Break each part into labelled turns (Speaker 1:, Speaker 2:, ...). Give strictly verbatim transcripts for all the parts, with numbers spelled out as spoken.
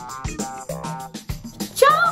Speaker 1: Ciao!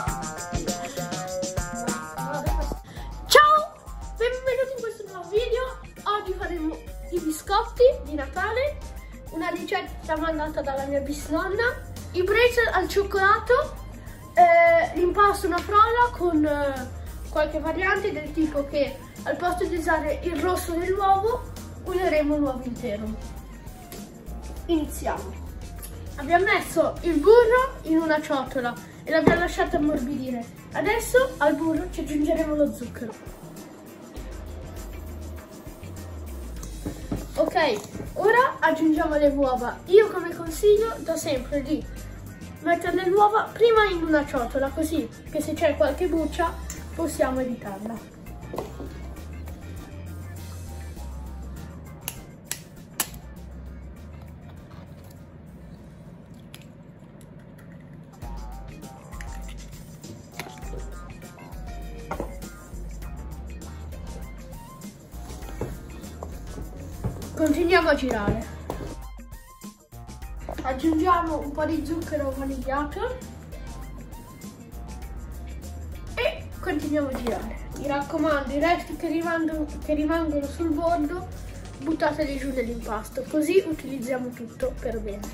Speaker 1: Ciao! Benvenuti in questo nuovo video. Oggi faremo i biscotti di Natale, una ricetta mandata dalla mia bisnonna, i pretzel al cioccolato, eh, l'impasto una frolla con eh, qualche variante del tipo che al posto di usare il rosso dell'uovo useremo l'uovo intero. Iniziamo. Abbiamo messo il burro in una ciotola e l'abbiamo lasciato ammorbidire. Adesso al burro ci aggiungeremo lo zucchero. Ok, ora aggiungiamo le uova. Io come consiglio do sempre di mettere le uova prima in una ciotola, così che se c'è qualche buccia possiamo evitarla. Continuiamo a girare. Aggiungiamo un po' di zucchero vanigliato e continuiamo a girare. Mi raccomando, i resti che rimangono, che rimangono sul bordo buttateli giù nell'impasto, così utilizziamo tutto per bene.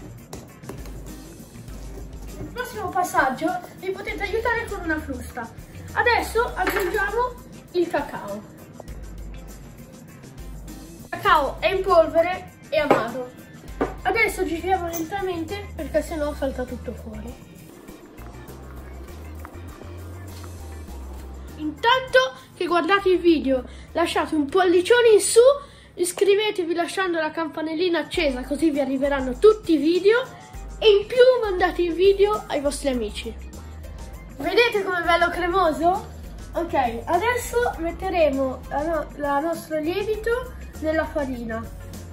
Speaker 1: Il prossimo passaggio vi potete aiutare con una frusta. Adesso aggiungiamo il cacao. Il cacao è in polvere e amaro. Adesso giriamo lentamente perché sennò salta tutto fuori. Intanto che guardate il video, lasciate un pollicione in su, iscrivetevi lasciando la campanellina accesa così vi arriveranno tutti i video e in più mandate il video ai vostri amici. Vedete com'è bello cremoso? Ok, adesso metteremo la, no la nostro lievito nella farina.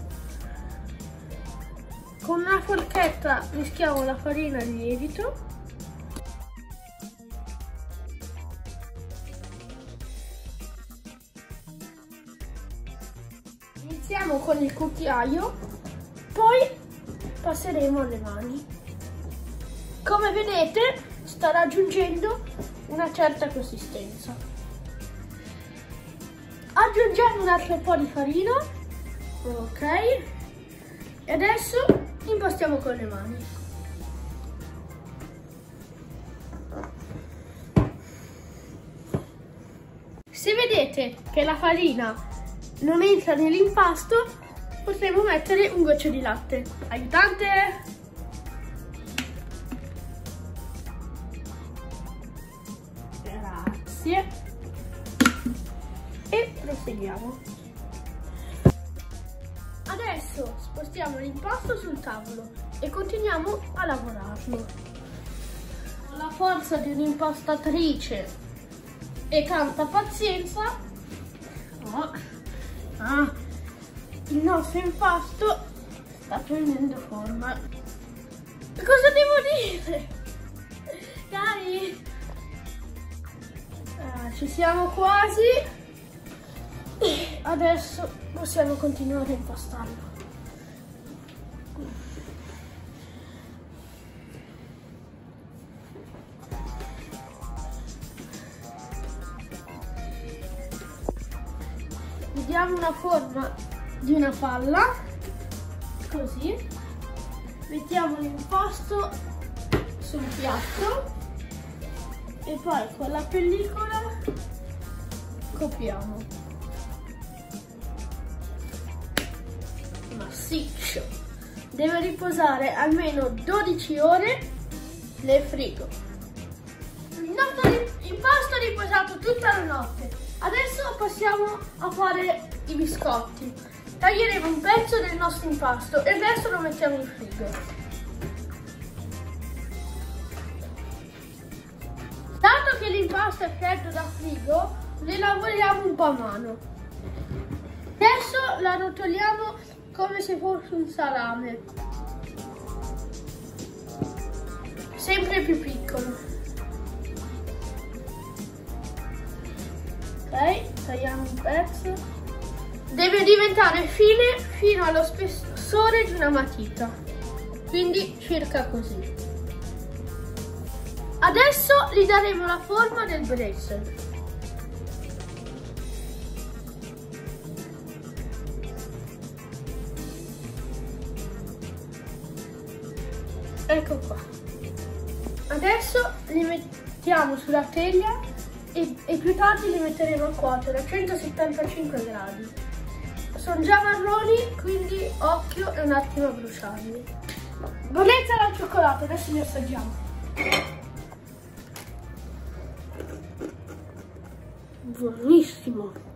Speaker 1: Con una forchetta mischiamo la farina e il lievito. Iniziamo con il cucchiaio, poi passeremo alle mani. Come vedete sta raggiungendo una certa consistenza. Aggiungiamo un altro po' di farina, ok, e adesso impastiamo con le mani. Se vedete che la farina non entra nell'impasto, potremo mettere un goccio di latte. Aiutante! Grazie. E proseguiamo. Adesso spostiamo l'impasto sul tavolo e continuiamo a lavorarlo. Con la forza di un'impastatrice e tanta pazienza, oh, ah, il nostro impasto sta prendendo forma. Cosa devo dire? Dai! Ah, ci siamo quasi. Adesso possiamo continuare a impastarlo. Gli diamo una forma di una palla, così. Mettiamo l'impasto sul piatto e poi con la pellicola copriamo. Massiccio. Deve riposare almeno dodici ore nel frigo. Il nostro impasto è riposato tutta la notte. Adesso passiamo a fare i biscotti. Taglieremo un pezzo del nostro impasto e il resto lo mettiamo in frigo. Dato che l'impasto è freddo da frigo, ne lavoriamo un po' a mano. Adesso la rotoliamo come se fosse un salame, sempre più piccolo. Ok, tagliamo un pezzo. Deve diventare fine fino allo spessore di una matita, quindi circa così. Adesso gli daremo la forma del pretzel. Ecco qua. Adesso li mettiamo sulla teglia e, e più tardi li metteremo a cuocere a centosettantacinque gradi. Sono già marroni, quindi occhio e un attimo a bruciarli. Bolletta al cioccolato, adesso li assaggiamo. Buonissimo!